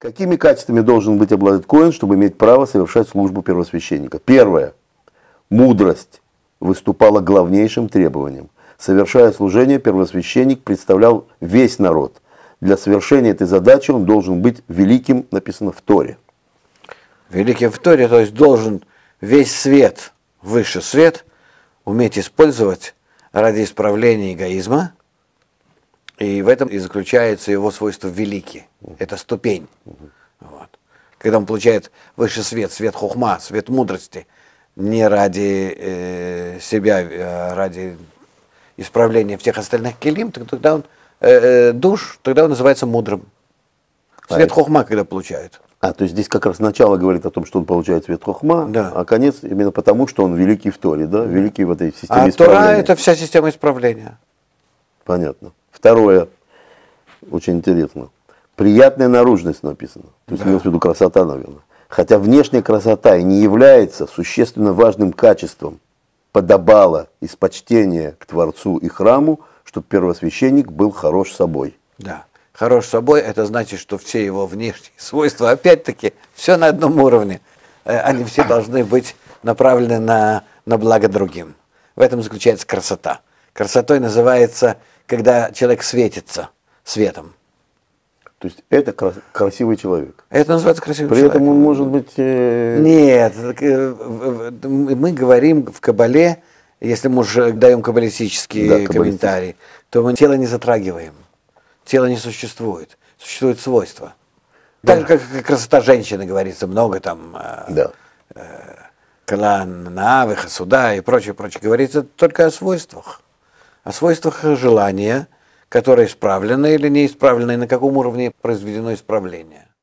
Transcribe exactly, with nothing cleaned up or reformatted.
Какими качествами должен быть обладать коэн, чтобы иметь право совершать службу первосвященника? Первое. Мудрость выступала главнейшим требованием. Совершая служение, первосвященник представлял весь народ. Для совершения этой задачи он должен быть великим, написано в Торе. Великим в Торе, то есть должен весь свет, высший свет, уметь использовать ради исправления эгоизма. И в этом и заключается его свойство великий. Это ступень. Вот. Когда он получает высший свет, свет хохма, свет мудрости, не ради э, себя, а ради исправления всех остальных келим, тогда он э, душ, тогда он называется мудрым. Свет а хохма, когда получает. А, то есть здесь как раз начало говорит о том, что он получает свет хохма, да. А конец именно потому, что он великий в Торе, да? Великий в этой системе а исправления. Тора — это вся система исправления. Понятно. Второе, очень интересно. Приятная наружность написано. То есть, да. Имеется в виду красота, наверное. Хотя внешняя красота и не является существенно важным качеством, подобало из почтения к Творцу и храму, чтобы первосвященник был хорош собой. Да. Хорош собой, это значит, что все его внешние свойства, опять-таки, все на одном уровне. Они все должны быть направлены на, на благо другим. В этом заключается красота. Красотой называется, когда человек светится светом. То есть это крас красивый человек. Это называется красивый При человек. При этом он может быть... Э... Нет, мы говорим в Кабале, если мы уже даем каббалистические да, комментарии, то мы тело не затрагиваем. Тело не существует. Существует свойства. Да. Так же, как красота женщины, говорится, много там... Да. Клан, навыха, суда и прочее, прочее. Говорится только о свойствах. О свойствах желания, которое исправлено или не исправлено, и на каком уровне произведено исправление.